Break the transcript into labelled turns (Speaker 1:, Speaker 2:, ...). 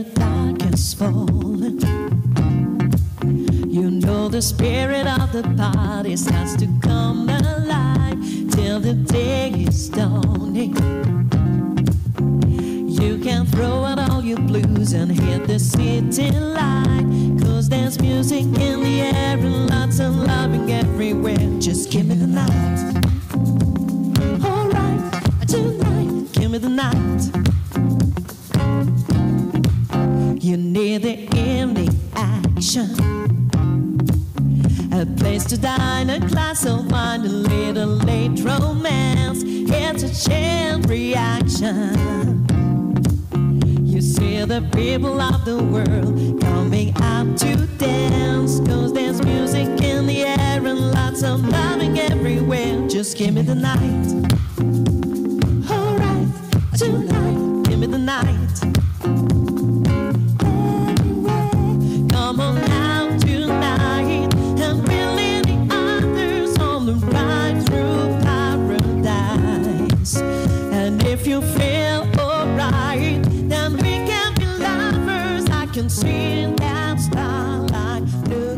Speaker 1: dark is falling, you know the spirit of the party starts to come alive till the day is dawning. You can throw out all your blues and hit the city light, 'cause there's music in the air and lots of loving everywhere. Just give me the night. Alright, tonight, give me the night. You need the evening action, a place to dine, a glass of wine, a little late romance. It's a chain reaction. You see the people of the world coming out to dance, 'cause there's music in the air and lots of loving everywhere. Just give me the night. Alright, tonight, give me the night. Come on out tonight and bring the others on the ride through paradise. And if you feel alright, then we can be lovers. I can see that starlight.